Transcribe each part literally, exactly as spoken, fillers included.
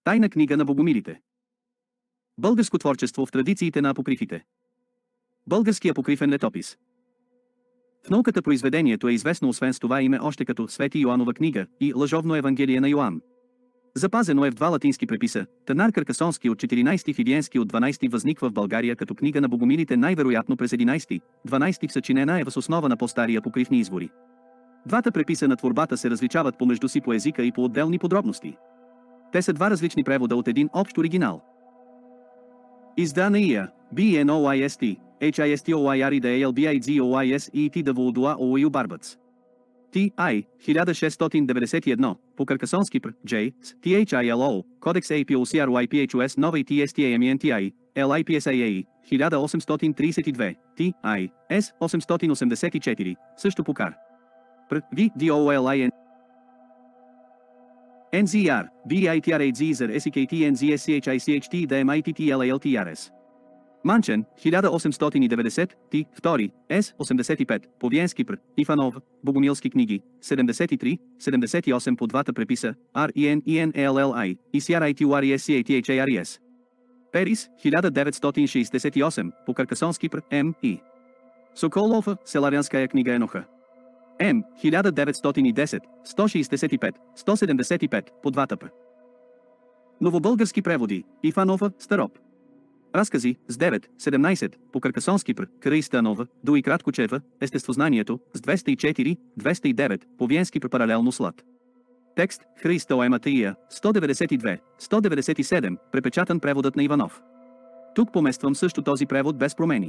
Тайна книга на богомилите. Българско творчество в традициите на апокрифите. Български апокрифен летопис. В науката произведението е известно освен с това име още като Свети Йоанова книга и Лъжовно Евангелие на Йоан. Запазено е в два латински преписа, Танар Каркасонски от четиринайсети, Фидиенски от дванайсети, възниква в България като книга на богомилите най-вероятно през единайсети-дванайсети, съчинена е въз основа на по-стари апокрифни извори. Двата преписа на творбата се различават помежду си по езика и по отделни подробности. Те са два различни превода от един общ оригинал. Издания Би Ен О Ай Ес Ти, Ейч Ай Ес Ти О Ай Ар И Д Ел Би Ай Дзи О Ай Ес И Ти Даволдуа О Ю Барбац. Ти Ай хиляда шестстотин деветдесет и едно, по Каркасонски Пр. Джей, Ти Ейч Ай Ел О, Кодекс Ей Пи О Си Ар Уай Пи Ейч У Ес Нова и Ти Ес Ти Ей Ем И Ен Ти Ай, Ел Ай Пи Ес Ай Ей, хиляда осемстотин трийсет и две, Ти Ай, С осемстотин осемдесет и четири, също по Кар. Пр. Ви Ди О Ел Ай Ен. Ен Зет Ар, Би Ай Ти Ар Ейч Зет Ес И Кей Ти Ен Зет Ес Си Ейч Ай Си Ейч Ти Да Ем Ай Ти Ти Ел Ей Ел Ти Ар Ес. Манчен, хиляда осемстотин и деветдесет, Ти, втори, С, осемдесет и пет, по Виенски Пр. Ифанов, Богомилски книги, седемдесет и три, седемдесет и осем по двата преписа, Ар И Ен И Ен Ел Ел Ай, И Си Ар Ай Ти У Ар И Ес Си Ей Ти Ейч Ей Ар И Ес. Перис, хиляда деветстотин шейсет и осем, по Каркасонски Пр. М. И. Соколова, Селарянская книга Еноха. М. хиляда деветстотин и десет, сто шейсет и пет, сто седемдесет и пет, по двата П. Новобългарски преводи, Ифанова, Староп. Разкази, с девет, седемнайсет, по Каркасонски Пр. Караистанова, Дуи Краткочева, Естествознанието, с двеста и четири, двеста и девет, по Виенски Пр. Паралелно слад. Текст, Христо Ематия, сто деветдесет и две, сто деветдесет и седем, препечатан преводът на Иванов. Тук помествам също този превод без промени.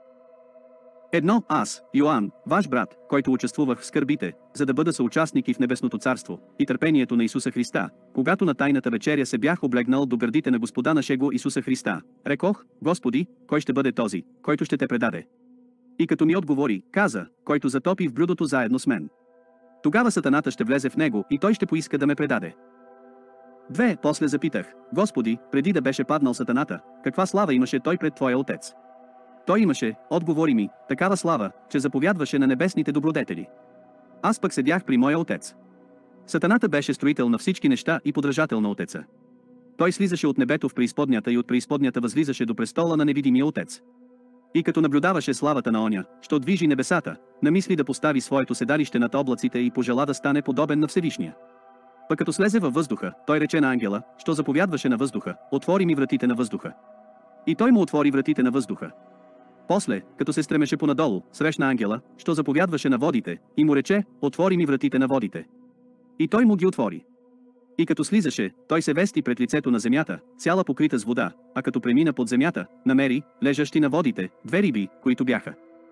Едно, аз, Йоан, ваш брат, който участвувах в скърбите, за да бъда съучастник и в Небесното царство, и търпението на Исуса Христа, когато на тайната вечеря се бях облегнал до гърдите на Господа нашего Исуса Христа, рекох, Господи, кой ще бъде този, който ще те предаде? И като ми отговори, каза, който затопи в блюдото заедно с мен. Тогава сатаната ще влезе в него и той ще поиска да ме предаде. Две, после запитах, Господи, преди да беше паднал сатаната, каква слава имаше той пред Твоя Отец? Той имаше, отговори ми, такава слава, че заповядваше на небесните добродетели. Аз пък седях при моя Отец. Сатаната беше строител на всички неща и подражател на Отеца. Той слизаше от небето в преизподнята и от преизподнята възлизаше до престола на невидимия Отец. И като наблюдаваше славата на оня, що движи небесата, намисли да постави своето седалище над облаците и пожела да стане подобен на Всевишния. Пък като слезе във въздуха, той рече на ангела, що заповядваше на въздуха, отвори ми вратите на въздуха. И той му отвори вратите на въздуха. После, като се стремеше понадолу, срещна ангела, що заповядваше на водите, и му рече, отвори ми вратите на водите. И той му ги отвори. И като слизаше, той се вести пред лицето на земята, цяла покрита с вода, а като премина под земята, намери, лежащи на водите, две риби, които бяха.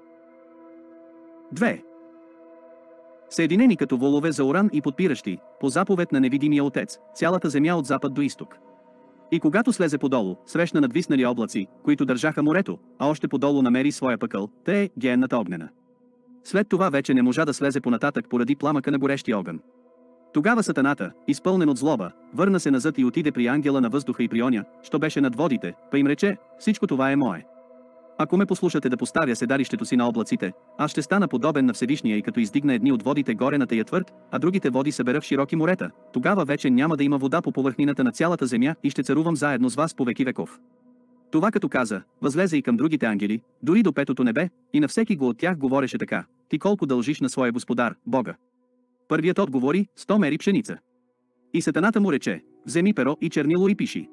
Две. Съединени като волове за уран и подпиращи, по заповед на невидимия Отец, цялата земя от запад до изток. И когато слезе подолу, срещна надвиснали облаци, които държаха морето, а още подолу намери своя пъкъл, те е гиенната огнена. След това вече не можа да слезе понататък поради пламъка на горещия огън. Тогава сатаната, изпълнен от злоба, върна се назад и отиде при ангела на въздуха и при оня, що беше над водите, па им рече, всичко това е мое. Ако ме послушате да поставя седалището си на облаците, аз ще стана подобен на Всевишния и като издигна едни от водите горе на тая твърд, а другите води събера в широки морета, тогава вече няма да има вода по повърхнината на цялата земя и ще царувам заедно с вас по веки веков. Това като каза, възлезе и към другите ангели, дори до петото небе, и на всеки го от тях говореше така, ти колко дължиш на своя Господар, Бога? Първият отговори, сто мери пшеница. И сатаната му рече, вземи перо и чернило и пиши.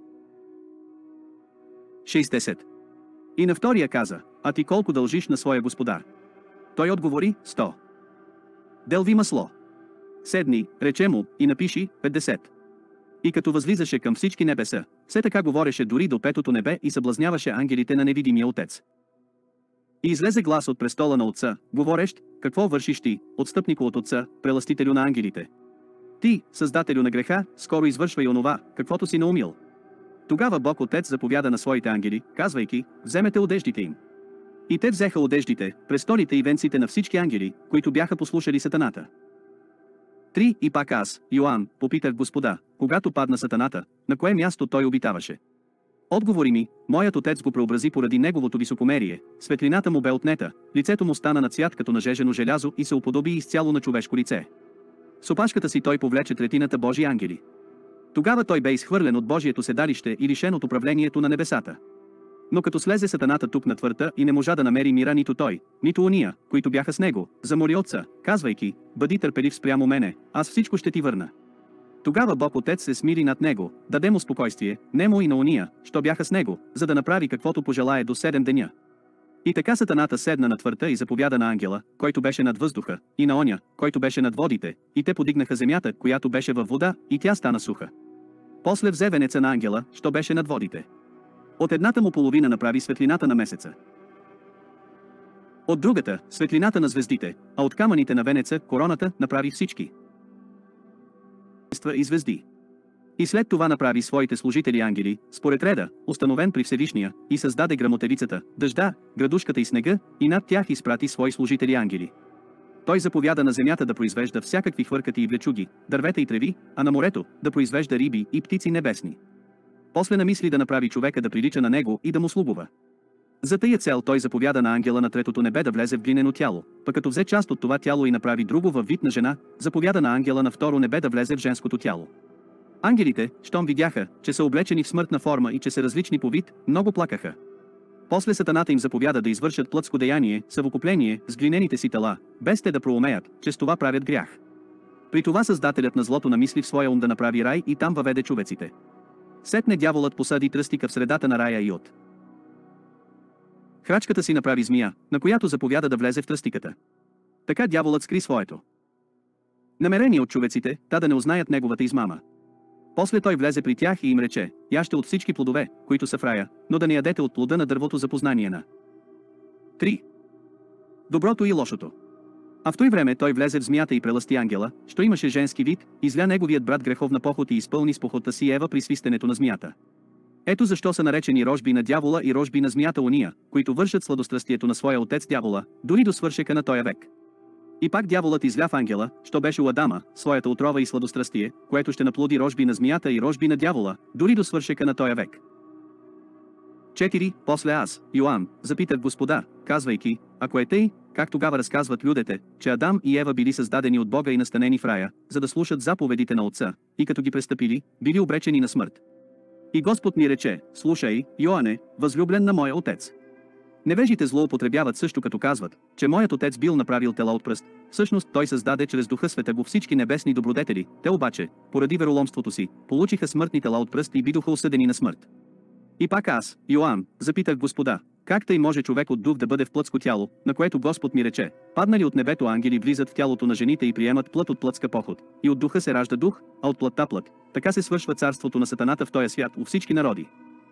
шейсет. И на втория каза, а ти колко дължиш на своя Господар? Той отговори, сто. Делви масло. Седни, рече му, и напиши, петдесет. И като възлизаше към всички небеса, все така говореше дори до петото небе и съблазняваше ангелите на невидимия Отец. И излезе глас от престола на Отца, говорещ, какво вършиш ти, отстъпнико от Отца, прелъстителю на ангелите? Ти, създателю на греха, скоро извършвай онова, каквото си наумил. Тогава Бог Отец заповяда на своите ангели, казвайки, вземете одеждите им. И те взеха одеждите, престолите и венците на всички ангели, които бяха послушали сатаната. Три, и пак аз, Йоан, попитах Господа, когато падна сатаната, на кое място той обитаваше. Отговори ми, моят Отец го преобрази поради неговото високомерие, светлината му бе отнета, лицето му стана на цвят като нажежено желязо и се уподоби изцяло на човешко лице. С опашката си той повлече третината Божи ангели. Тогава той бе изхвърлен от Божието седалище и лишен от управлението на небесата. Но като слезе сатаната тук на твърта и не можа да намери мира нито той, нито ония, които бяха с него, замоли отца, казвайки: бъди търпелив спрямо мене, аз всичко ще ти върна. Тогава Бог Отец се смири над него, даде му спокойствие, немо и на ония, що бяха с него, за да направи каквото пожелае до седем деня. И така сатаната седна на твърта и заповяда на ангела, който беше над въздуха, и на оня, който беше над водите, и те подигнаха земята, която беше във вода, и тя стана суха. После взе венеца на ангела, що беше над водите. От едната му половина направи светлината на месеца. От другата – светлината на звездите, а от камъните на венеца короната направи всички и звезди. И след това направи своите служители ангели, според реда, установен при Всевишния, и създаде гръмотевицата, дъжда, градушката и снега, и над тях изпрати свои служители ангели. Той заповяда на земята да произвежда всякакви хвъркати и влечуги, дървета и треви, а на морето да произвежда риби и птици небесни. После намисли да направи човека да прилича на него и да му слугува. За тая цел той заповяда на ангела на третото небе да влезе в глинено тяло, пък като взе част от това тяло и направи друго във вид на жена, заповяда на ангела на второ небе да влезе в женското тяло. Ангелите, щом видяха, че са облечени в смъртна форма и че са различни по вид, много плакаха. После сатаната им заповяда да извършат плътско деяние, съвокупление, с глинените си тела, без те да проумеят, че с това правят грях. При това създателят на злото намисли в своя ум да направи рай и там въведе човеците. Сетне дяволът посади тръстика в средата на рая и от храчката си направи змия, на която заповяда да влезе в тръстиката. Така дяволът скри своето намерение от човеците, та да не узнаят неговата измама. После той влезе при тях и им рече: яще от всички плодове, които са в рая, но да не ядете от плода на дървото за познание на три. Доброто и лошото. А в той време той влезе в змията и прелъсти ангела, що имаше женски вид, изля неговият брат греховна похот и изпълни с похота си Ева при свистенето на змията. Ето защо са наречени рожби на дявола и рожби на змията ония, които вършат сладострастието на своя отец дявола, дори до свършека на тоя век. И пак дяволът изля в ангела, що беше у Адама, своята отрова и сладострастие, което ще наплоди рожби на змията и рожби на дявола, дори до свършека на тоя век. четири. После аз, Йоан, запитах Господа, казвайки: ако е тъй, как тогава разказват людите, че Адам и Ева били създадени от Бога и настанени в рая, за да слушат заповедите на Отца, и като ги престъпили, били обречени на смърт. И Господ ми рече: слушай, Йоане, възлюблен на моя отец. Невежите злоупотребяват също като казват, че моят отец бил направил тела от пръст. Всъщност той създаде чрез Духа Света го всички небесни добродетели, те обаче, поради вероломството си, получиха смъртни тела от пръст и бидоха осъдени на смърт. И пак аз, Йоан, запитах Господа: как тъй може човек от дух да бъде в плътско тяло, на което Господ ми рече: паднали от небето ангели влизат в тялото на жените и приемат плът от плътска поход, и от духа се ражда дух, а от плътта плът. Така се свършва царството на сатаната в този свят у всички народи.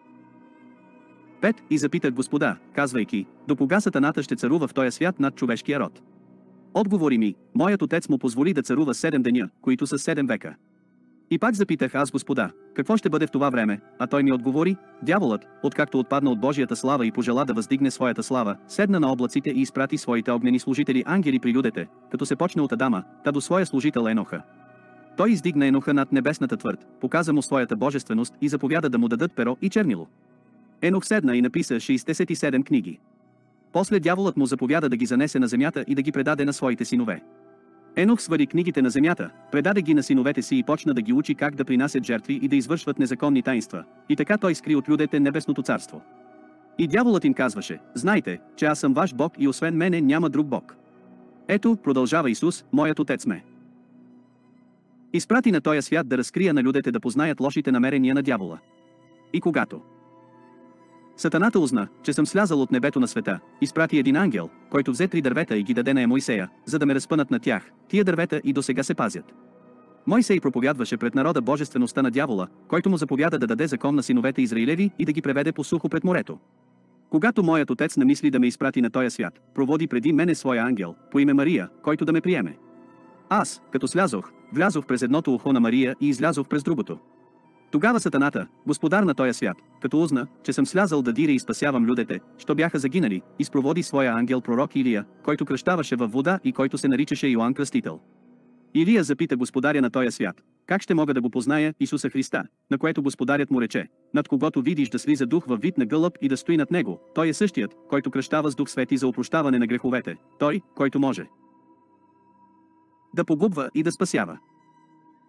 пет. И запитах Господа, казвайки: до кога сатаната ще царува в този свят над човешкия род? Отговори ми: моят отец му позволи да царува седем деня, които са седем века. И пак запитах аз Господа: какво ще бъде в това време? А той ми отговори: дяволът, откакто отпадна от Божията слава и пожела да въздигне своята слава, седна на облаците и изпрати своите огнени служители ангели при людите, като се почне от Адама, та до своя служител Еноха. Той издигна Еноха над небесната твърд, показа му своята божественост и заповяда да му дадат перо и чернило. Енох седна и написа шейсет и седем книги. После дяволът му заповяда да ги занесе на земята и да ги предаде на своите синове. Енох свари книгите на земята, предаде ги на синовете си и почна да ги учи как да принасят жертви и да извършват незаконни таинства, и така той скри от людите небесното царство. И дяволът им казваше: знайте, че аз съм ваш Бог и освен мене няма друг Бог. Ето, продължава Исус, моят отец ме изпрати на този свят да разкрия на людите да познаят лошите намерения на дявола. И когато сатаната узна, че съм слязал от небето на света, изпрати един ангел, който взе три дървета и ги даде на Мойсея, за да ме разпънат на тях. Тия дървета и досега се пазят. Мойсей проповядваше пред народа божествеността на дявола, който му заповяда да даде закон на синовете Израилеви и да ги преведе по сухо пред морето. Когато моят отец намисли да ме изпрати на този свят, проводи преди мене своя ангел, по име Мария, който да ме приеме. Аз, като слязох, влязох през едното ухо на Мария и излязох през другото. Тогава сатаната, господар на този свят, като узна, че съм слязал да диря и спасявам людите, що бяха загинали, изпроводи своя ангел пророк Илия, който кръщаваше във вода и който се наричаше Йоан Кръстител. Илия запита господаря на този свят: как ще мога да го позная Исуса Христа, на което господарят му рече: над когото видиш да слиза дух във вид на гълъб и да стои над него, той е същият, който кръщава с дух свети за опрощаване на греховете, той, който може да погубва и да спасява.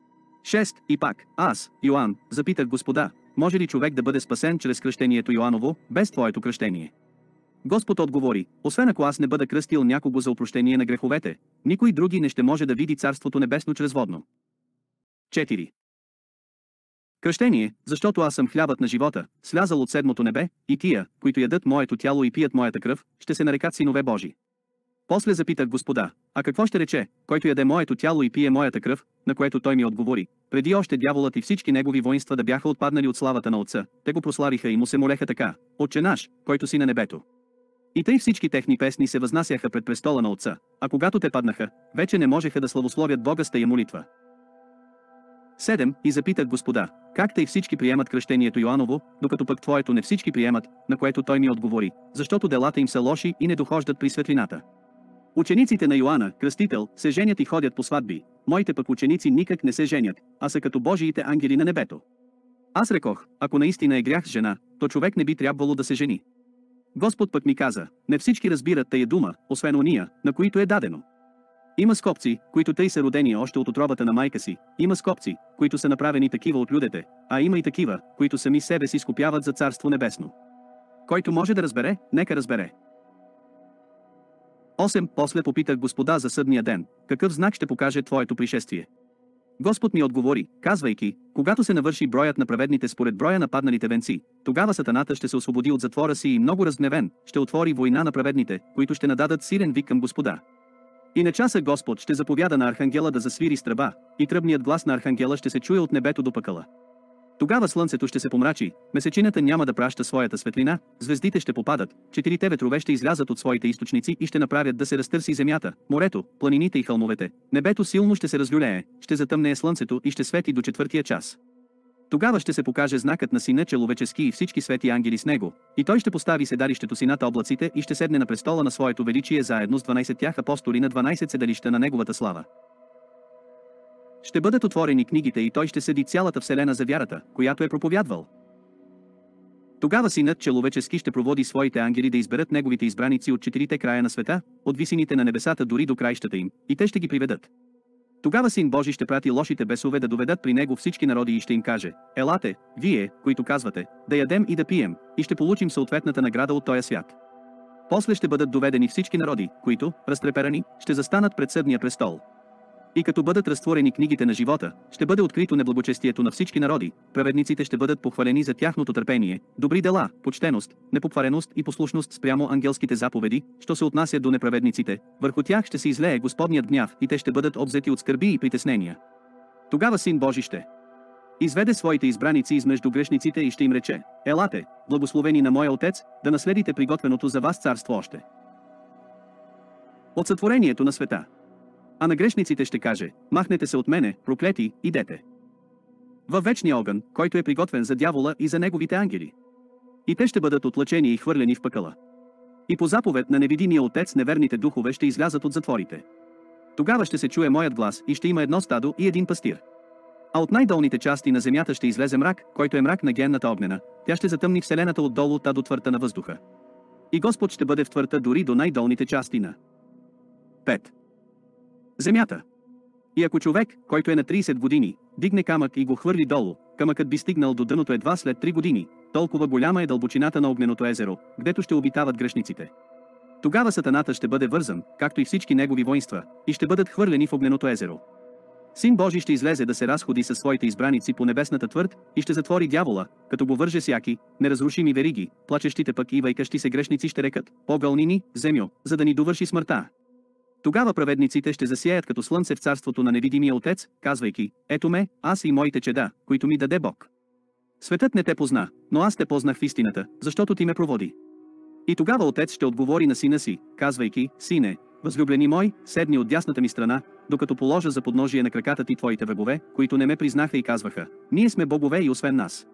шест. И пак, аз, Йоан, запитах Господа, може ли човек да бъде спасен чрез кръщението Йоаново, без твоето кръщение? Господ отговори, освен ако аз не бъда кръстил някого за опрощение на греховете, никой други не ще може да види Царството небесно чрез водно. четири. Кръщение, защото аз съм хлябът на живота, слязал от седмото небе, и тия, които ядат моето тяло и пият моята кръв, ще се нарекат синове Божи. После запитах Господа, а какво ще рече, който яде моето тяло и пие моята кръв, на което той ми отговори, преди още дяволът и всички негови воинства да бяха отпаднали от славата на Отца, те го прославиха и му се молеха така, Отче наш, който си на небето. И тъй всички техни песни се възнасяха пред престола на Отца, а когато те паднаха, вече не можеха да славословят Бога с тая молитва. седем. И запитах Господа, как тъй всички приемат кръщението Йоаново, докато пък твоето не всички приемат, на което той ми отговори, защото делата им са лоши и не дохождат при светлината. Учениците на Йоанна, кръстител, се женят и ходят по сватби, моите пък ученици никак не се женят, а са като Божиите ангели на небето. Аз рекох, ако наистина е грях с жена, то човек не би трябвало да се жени. Господ пък ми каза, не всички разбират тая дума, освен ония, на които е дадено. Има скопци, които тъй са родени още от утробата на майка си, има скопци, които са направени такива от людите, а има и такива, които сами себе си скопяват за Царство небесно. Който може да разбере, нека разбере. осем. После попитах Господа за съдния ден, какъв знак ще покаже твоето пришествие? Господ ми отговори, казвайки, когато се навърши броят на праведните според броя на падналите венци, тогава сатаната ще се освободи от затвора си и много разгневен, ще отвори война на праведните, които ще нададат силен вик към Господа. И на часа Господ ще заповяда на архангела да засвири с тръба, и тръбният глас на архангела ще се чуе от небето до пъкъла. Тогава слънцето ще се помрачи, месечината няма да праща своята светлина, звездите ще попадат, четирите ветрове ще излязат от своите източници и ще направят да се разтърси земята, морето, планините и хълмовете. Небето силно ще се разлюлее, ще затъмнее слънцето и ще свети до четвъртия час. Тогава ще се покаже знакът на Сина человечески и всички свети ангели с него, и той ще постави седалището си над облаците и ще седне на престола на своето величие заедно с дванайсет тях апостоли на дванайсет седалища на неговата слава. Ще бъдат отворени книгите и той ще съди цялата вселена за вярата, която е проповядвал. Тогава Синът човечески ще проводи своите ангели да изберат неговите избраници от четирите края на света, от висините на небесата дори до краищата им, и те ще ги приведат. Тогава Син Божий ще прати лошите бесове да доведат при него всички народи и ще им каже, елате, вие, които казвате, да ядем и да пием, и ще получим съответната награда от този свят. После ще бъдат доведени всички народи, които, разтреперани, ще застанат пред съдния престол. И като бъдат разтворени книгите на живота, ще бъде открито неблагочестието на всички народи, праведниците ще бъдат похвалени за тяхното търпение, добри дела, почтеност, непоквареност и послушност спрямо ангелските заповеди, що се отнася до неправедниците, върху тях ще се излее Господният гняв и те ще бъдат обзети от скърби и притеснения. Тогава Син Божий ще изведе своите избраници измежду грешниците и ще им рече, елате, благословени на моя Отец, да наследите приготвеното за вас царство още от сътворението на света. А на грешниците ще каже, махнете се от мене, проклети, идете във вечния огън, който е приготвен за дявола и за неговите ангели. И те ще бъдат отлъчени и хвърлени в пъкъла. И по заповед на невидимия Отец неверните духове ще излязат от затворите. Тогава ще се чуе моят глас и ще има едно стадо и един пастир. А от най-долните части на земята ще излезе мрак, който е мрак на генната огнена, тя ще затъмни вселената отдолу та до твърта на въздуха. И Господ ще бъде в твърта дори до най-долните части на пет. Земята. И ако човек, който е на трийсет години, дигне камък и го хвърли долу, камъкът би стигнал до дъното едва след три години, толкова голяма е дълбочината на огненото езеро, гдето ще обитават грешниците. Тогава сатаната ще бъде вързан, както и всички негови воинства, и ще бъдат хвърлени в огненото езеро. Син Божий ще излезе да се разходи със своите избраници по небесната твърд и ще затвори дявола, като го върже сяки, неразрушими вериги, плачещите пък и вайкащи се грешници ще рекат, огълни ни, земю, за да ни довърши смъртта. Тогава праведниците ще засеят като слънце в царството на невидимия Отец, казвайки, ето ме, аз и моите чеда, които ми даде Бог. Светът не те позна, но аз те познах в истината, защото ти ме проводи. И тогава Отец ще отговори на сина си, казвайки, сине, възлюблени мой, седни от дясната ми страна, докато положа за подножие на краката ти твоите врагове, които не ме признаха и казваха, ние сме богове и освен нас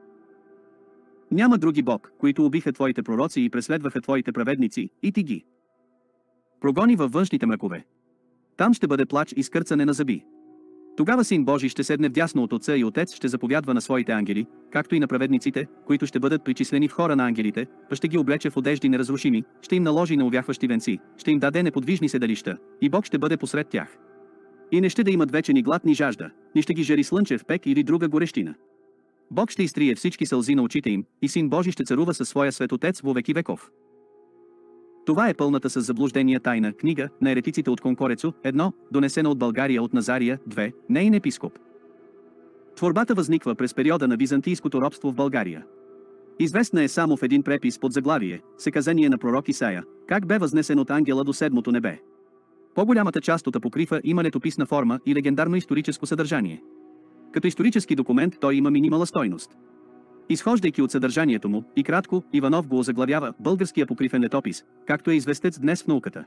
няма други Бог, които убиха твоите пророци и преследваха твоите праведници, и ти ги прогони във външните мракове. Там ще бъде плач и скърцане на зъби. Тогава Син Божий ще седне вдясно от Отца и Отец ще заповядва на своите ангели, както и на праведниците, които ще бъдат причислени в хора на ангелите, па ще ги облече в одежди неразрушими, ще им наложи на увяхващи венци, ще им даде неподвижни седалища, и Бог ще бъде посред тях. И не ще да имат вече ни глад, ни жажда, ни ще ги жери слънчев пек или друга горещина. Бог ще изтрие всички сълзи на очите им, и Син Божий ще царува със своя светотец во веки веков. Това е пълната с заблуждения тайна книга на еретиците от Конкорецо, едно, донесена от България от Назария, две, нейн епископ. Творбата възниква през периода на византийското робство в България. Известна е само в един препис под заглавие «Секазание на пророк Исаия», как бе възнесен от ангела до седмото небе. По-голямата част от апокрифа има летописна форма и легендарно историческо съдържание. Като исторически документ той има минимала стойност. Изхождайки от съдържанието му, и кратко, Иванов го озаглавява «Български апокрифен летопис», както е известец днес в науката.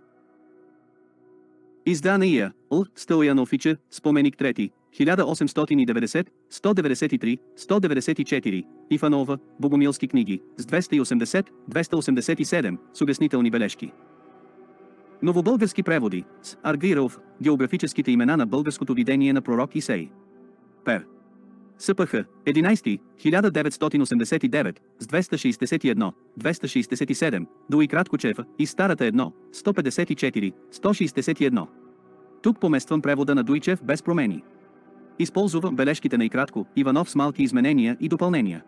Издания, Л. Стълянофича, споменик трети, хиляда осемстотин и деветдесет, сто деветдесет и три, сто деветдесет и четири, Ифанова, Богомилски книги, с двеста и осемдесет, двеста осемдесет и седем, с обяснителни бележки. Новобългарски преводи, с Аргиров, географическите имена на българското видение на пророк Исей. Пер. СПХ, единайсети, хиляда деветстотин осемдесет и девет, с двеста шейсет и едно, двеста шейсет и седем, до и Краткочев, и Старата едно, сто петдесет и четири, сто шейсет и едно. Тук помествам превода на Дуйчев без промени. Използвам бележките на Икратко, Иванов с малки изменения и допълнения.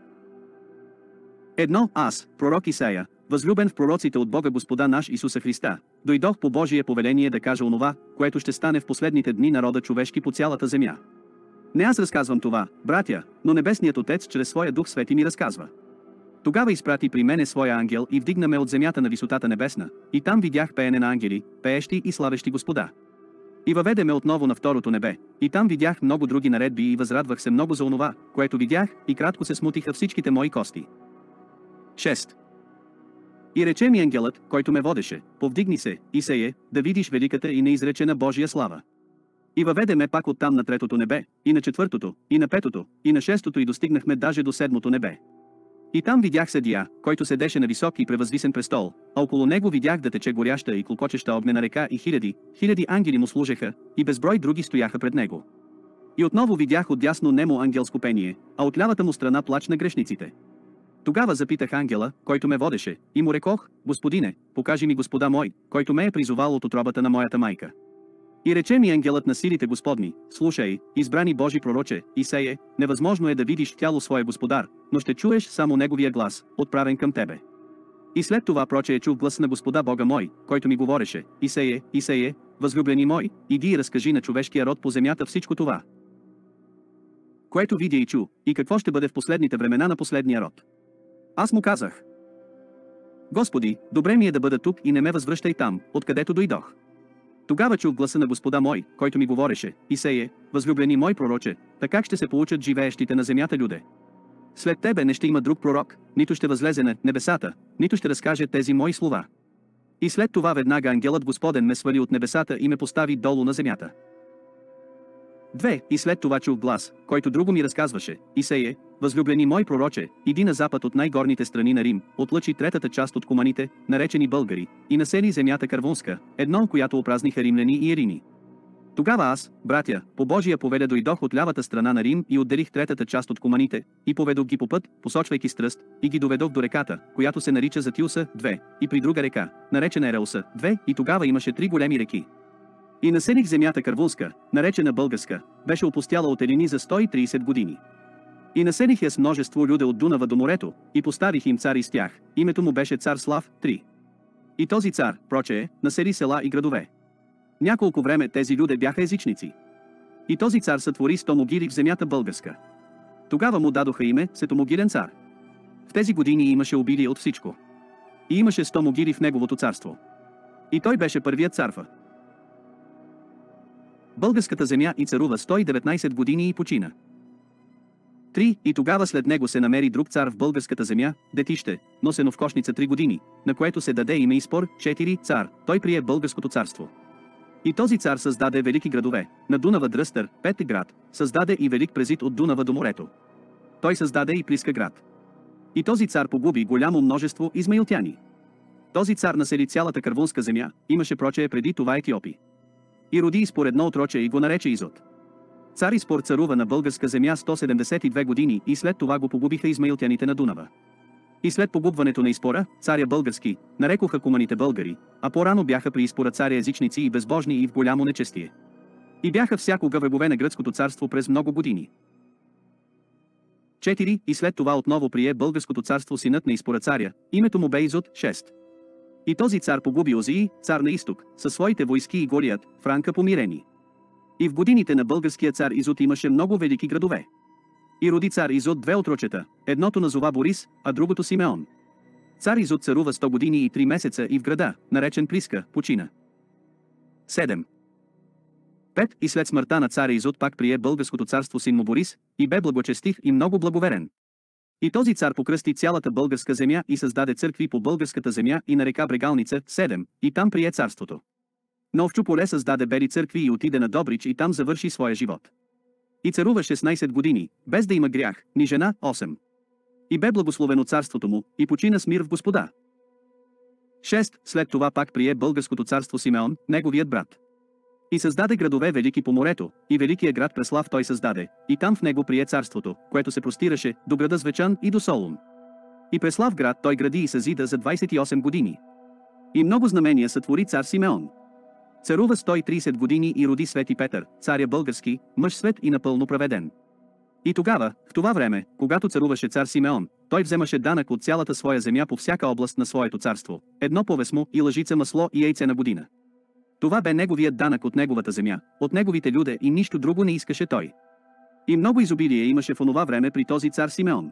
Едно. Аз, пророк Исаия, възлюбен в пророците от Бога Господа наш Исуса Христа, дойдох по Божие повеление да кажа онова, което ще стане в последните дни народа човешки по цялата земя. Не аз разказвам това, братя, но Небесният Отец чрез своя Дух Свети ми разказва. Тогава изпрати при мене своя ангел и вдигна ме от земята на висотата небесна, и там видях пеене на ангели, пеещи и славещи Господа. И въведе ме отново на второто небе, и там видях много други наредби и възрадвах се много за онова, което видях, и кратко се смутиха всичките мои кости. шест. И рече ми ангелът, който ме водеше, повдигни се, Исее, да видиш великата и неизречена Божия слава. И въведе ме пак оттам на третото небе, и на четвъртото, и на петото, и на шестото и достигнахме даже до седмото небе. И там видях съдия, който седеше на висок и превъзвисен престол, а около него видях да тече горяща и клокочеща огнена река и хиляди, хиляди ангели му служеха, и безброй други стояха пред него. И отново видях отдясно немо ангелско пение, а от лявата му страна плач на грешниците. Тогава запитах ангела, който ме водеше, и му рекох: Господине, покажи ми Господа мой, който ме е призовал от утробата на моята майка. И рече ми ангелът на силите Господни: слушай, избрани Божи пророче, Исее, невъзможно е да видиш тяло своя Господар, но ще чуеш само неговия глас, отправен към тебе. И след това проче чух глас на Господа Бога мой, който ми говореше: Исее, Исее, възлюблени мой, иди и разкажи на човешкия род по земята всичко това, което видя и чу, и какво ще бъде в последните времена на последния род. Аз му казах: Господи, добре ми е да бъда тук и не ме възвръщай там, откъдето дойдох. Тогава чух гласа на Господа мой, който ми говореше: Исее, възлюблени мой пророче, така как ще се получат живеещите на земята люде. След тебе не ще има друг пророк, нито ще възлезе на небесата, нито ще разкаже тези мои слова. И след това веднага ангелът Господен ме свали от небесата и ме постави долу на земята. Две. И след това чух глас, който друго ми разказваше: Исее, възлюблени мой пророче, иди на запад от най-горните страни на Рим, отлъчи третата част от куманите, наречени българи, и насели земята Карвунска, едно, която опразниха римляни и ерини. Тогава аз, братя, по Божия повеля дойдох от лявата страна на Рим и отделих третата част от куманите, и поведох ги по път, посочвайки стръст, и ги доведох до реката, която се нарича Затилса, две, и при друга река, наречена Ереуса, две, и тогава имаше три големи реки. И населих земята Карвунска, наречена Българска, беше опустяла от елини за сто и трийсет години. И населих я с множество люде от Дунава до морето, и поставих им цари с тях, името му беше цар Слав, три. И този цар, прочее, насели села и градове. Няколко време тези люде бяха езичници. И този цар сътвори сто могили в земята Българска. Тогава му дадоха име Сетомогилен цар. В тези години имаше обилие от всичко. И имаше сто могили в неговото царство. И той беше първият царфа. Българската земя и царува сто и деветнайсет години и почина. Три. И тогава след него се намери друг цар в българската земя, детище, носено в кошница три години, на което се даде име и спор. Четири. Цар, той прие българското царство. И този цар създаде велики градове, на Дунава Дръстър, пет град, създаде и велик презид от Дунава до морето. Той създаде и Плиска град. И този цар погуби голямо множество измаилтяни. Този цар насели цялата Карвунска земя, имаше прочее преди това Етиопи. И роди Изпор едно отроче и го нарече Изот. Цар Изпор царува на българска земя сто седемдесет и две години и след това го погубиха измаилтяните на Дунава. И след погубването на Изпора, царя български, нарекоха куманите българи, а по-рано бяха при Изпора царя езичници и безбожни и в голямо нечестие. И бяха всякога врагове на гръцкото царство през много години. четири. И след това отново прие българското царство синът на Испора царя, името му бе Изот. шест. И този цар погуби Озии, цар на изток, със своите войски и Голият, Франка помирени. И в годините на българския цар Изот имаше много велики градове. И роди цар Изот две отрочета, едното назова Борис, а другото Симеон. Цар Изот царува сто години и три месеца и в града, наречен Плиска, почина. седем. пет. И след смъртта на царя Изот пак прие българското царство син му Борис, и бе благочестив и много благоверен. И този цар покръсти цялата българска земя и създаде църкви по българската земя и на река Брегалница. седем. И там прие царството. На Овчо поле създаде бели църкви и отиде на Добрич и там завърши своя живот. И царува шестнайсет години, без да има грях, ни жена. осем. И бе благословено царството му, и почина с мир в Господа. шест. След това пак прие българското царство Симеон, неговият брат. И създаде градове велики по морето, и великия град Преслав той създаде, и там в него прие царството, което се простираше до града Звечан и до Солун. И Преслав град той гради и съзида за двайсет и осем години. И много знамения сътвори цар Симеон. Царува сто и трийсет години и роди Свети Петър, царя български, мъж свет и напълно праведен. И тогава, в това време, когато царуваше цар Симеон, той вземаше данък от цялата своя земя по всяка област на своето царство, едно повесмо и лъжица масло и яйце на година. Това бе неговият данък от неговата земя, от неговите люде и нищо друго не искаше той. И много изобилие имаше в онова време при този цар Симеон.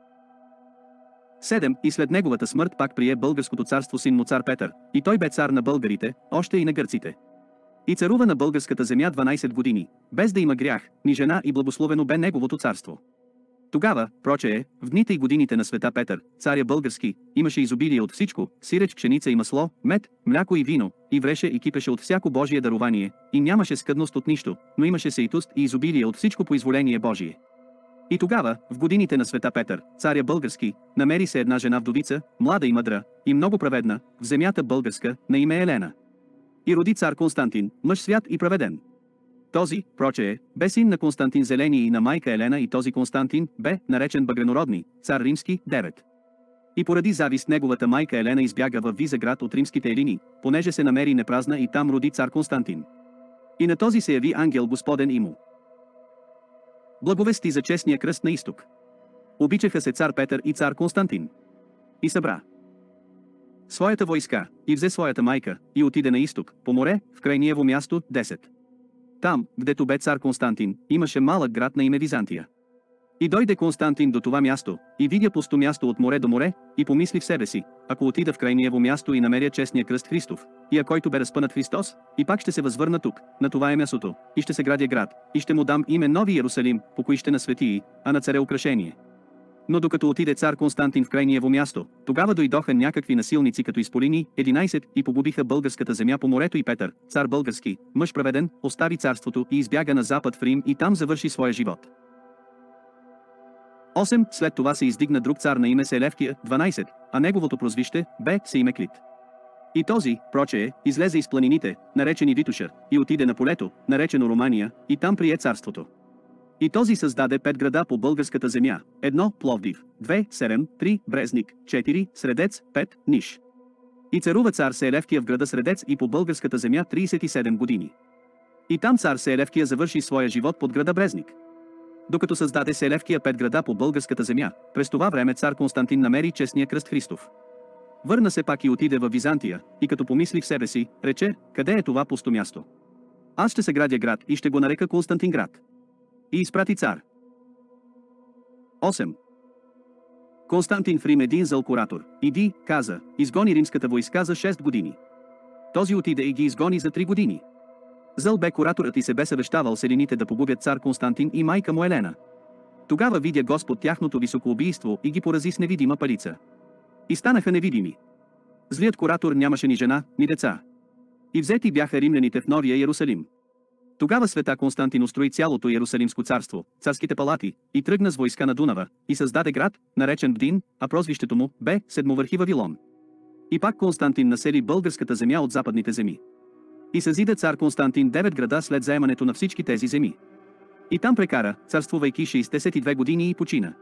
седем. И след неговата смърт пак прие българското царство син му цар Петър, и той бе цар на българите, още и на гърците. И царува на българската земя дванайсет години, без да има грях, ни жена и благословено бе неговото царство. Тогава, прочее, в дните и годините на света Петър, царя български, имаше изобилие от всичко, сиреч, пшеница и масло, мед, мляко и вино, и вреше и кипеше от всяко Божие дарование, и нямаше скъдност от нищо, но имаше сеитост и изобилие от всичко по изволение Божие. И тогава, в годините на света Петър, царя български, намери се една жена вдовица, млада и мъдра, и много праведна, в земята българска, на име Елена. И роди цар Константин, мъж свят и праведен. Този, прочее, бе син на Константин Зелени и на майка Елена, и този Константин бе наречен Багренородни, цар римски. девет. И поради завист неговата майка Елена избяга в Визеград от римските елини, понеже се намери непразна, и там роди цар Константин. И на този се яви ангел Господен и му благовести за честния кръст на изток. Обичаха се цар Петър и цар Константин. И събра своята войска, и взе своята майка, и отиде на изток, по море, в крайниево място. десет. Там, гдето бе цар Константин, имаше малък град на име Византия. И дойде Константин до това място, и видя пусто място от море до море, и помисли в себе си, ако отида в крайниево място и намеря честния кръст Христов, и а който бе разпънат Христос, и пак ще се възвърна тук, на това е мястото, и ще се градя град, и ще му дам име Нови Иерусалим, по кои ще на светии, а на царя украшение. Но докато отиде цар Константин в крайниево място, тогава дойдоха някакви насилници като изполини, единайсет, и погубиха българската земя по морето, и Петър, цар български, мъж праведен, остави царството и избяга на запад в Рим и там завърши своя живот. осем. След това се издигна друг цар на име Селевкия. дванайсет. А неговото прозвище бе Сеймеклит. И този, прочее, излезе из планините, наречени Витуша, и отиде на полето, наречено Романия, и там прие царството. И този създаде пет града по българската земя. едно. Пловдив. две. Серем. три. Брезник. четири. Средец. пет. Ниш. И царува цар Селевкия в града Средец и по българската земя трийсет и седем години. И там цар Селевкия завърши своя живот под града Брезник. Докато създаде Селевкия пет града по българската земя, през това време цар Константин намери честния кръст Христов. Върна се пак и отиде във Византия, и като помисли в себе си, рече, къде е това пусто място? Аз ще се градя град и ще го нарека Константинград. И изпрати цар. осем. Константин в Рим един зъл куратор, иди, каза, изгони римската войска за шест години. Този отиде и ги изгони за три години. Зъл бе кураторът и се бе съвещавал с елините да погубят цар Константин и майка му Елена. Тогава видя Господ тяхното високоубийство и ги порази с невидима палица. И станаха невидими. Злият куратор нямаше ни жена, ни деца. И взети бяха римляните в Новия Иерусалим. Тогава света Константин устрои цялото Иерусалимско царство, царските палати, и тръгна с войска на Дунава, и създаде град, наречен Бдин, а прозвището му бе Седмовърхи Вавилон. И пак Константин насели българската земя от западните земи. И съзида цар Константин девет града след заемането на всички тези земи. И там прекара, царствувайки шейсет и две години и почина.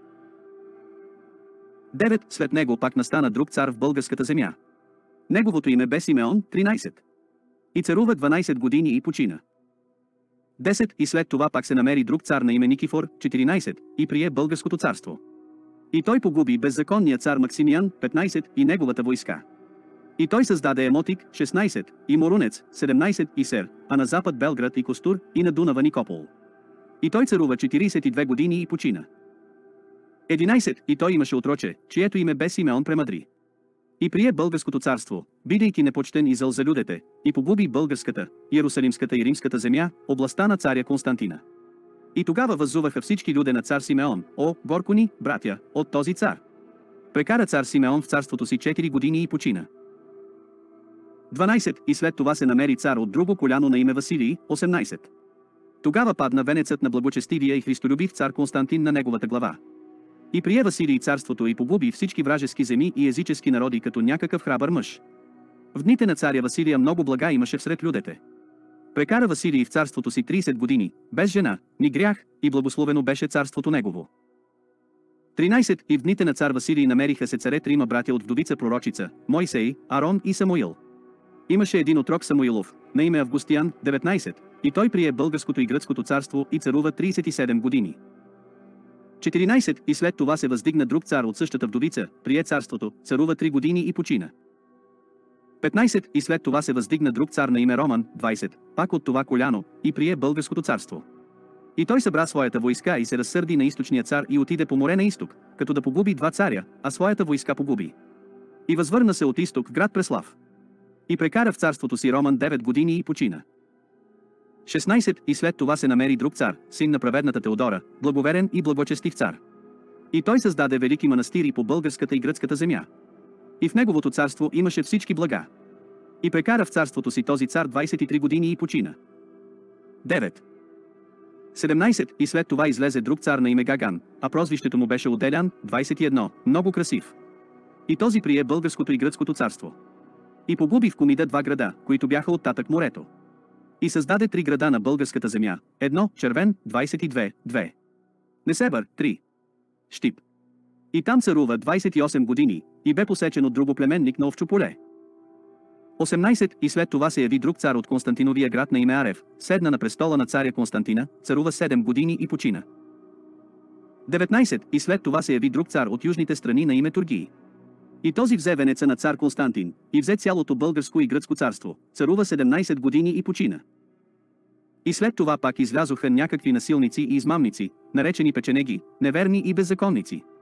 девет. След него пак настана друг цар в българската земя. Неговото име бе Симеон. тринайсет. И царува дванайсет години и почина. десет И след това пак се намери друг цар на име Никифор, четиринайсет И прие българското царство. И той погуби беззаконния цар Максимиян, петнайсет И неговата войска. И той създаде Емотик, шестнайсет И Морунец, седемнайсет И Сер, а на запад Белград и Костур, и на Дунава Никопол. И той царува четирийсет и две години и почина. единайсет И той имаше отроче, чието име бе Симеон Премъдри. И прие българското царство, бидейки непочтен и зъл за людите, и погуби българската, Иерусалимската и римската земя, областта на царя Константина. И тогава въззуваха всички люде на цар Симеон: о, горко ни, братя, от този цар. Прекара цар Симеон в царството си четири години и почина. дванайсет И след това се намери цар от друго коляно на име Василий, осемнайсет Тогава падна венецът на благочестивия и христолюбив цар Константин на неговата глава. И прие Василий царството и погуби всички вражески земи и езически народи като някакъв храбър мъж. В дните на царя Василия много блага имаше всред людете. Прекара Василий в царството си трийсет години, без жена, ни грях, и благословено беше царството негово. тринайсет И в дните на цар Василий намериха се царе трима братя от вдовица пророчица, Мойсей, Арон и Самуил. Имаше един отрок Самуилов, на име Августиян, деветнайсет И той прие българското и гръцкото царство и царува трийсет и седем години. четиринайсет И след това се въздигна друг цар от същата вдовица, прие царството, царува три години и почина. петнайсет И след това се въздигна друг цар на име Роман, двайсет пак от това коляно, и прие българското царство. И той събра своята войска и се разсърди на източния цар и отиде по море на изток, като да погуби два царя, а своята войска погуби. И възвърна се от изток в град Преслав. И прекара в царството си Роман девет години и почина. шестнайсет И след това се намери друг цар, син на праведната Теодора, благоверен и благочестив цар. И той създаде велики манастири по българската и гръцката земя. И в неговото царство имаше всички блага. И прекара в царството си този цар двайсет и три години и почина. девет седемнайсет И след това излезе друг цар на име Гаган, а прозвището му беше Оделян, двайсет и едно много красив. И този прие българското и гръцкото царство. И погуби в Комида два града, които бяха оттатък морето. И създаде три града на българската земя: едно, Червен, двайсет и две, две. Несебър, три. Щип. И там царува двайсет и осем години, и бе посечен от другоплеменник на Овчо поле. осемнайсет И след това се яви друг цар от Константиновия град на име Арев, седна на престола на царя Константина, царува седем години и почина. деветнайсет И след това се яви друг цар от южните страни на име Тургии. И този взе венеца на цар Константин, и взе цялото българско и гръцко царство, царува седемнайсет години и почина. И след това пак излязоха някакви насилници и измамници, наречени печенеги, неверни и беззаконници.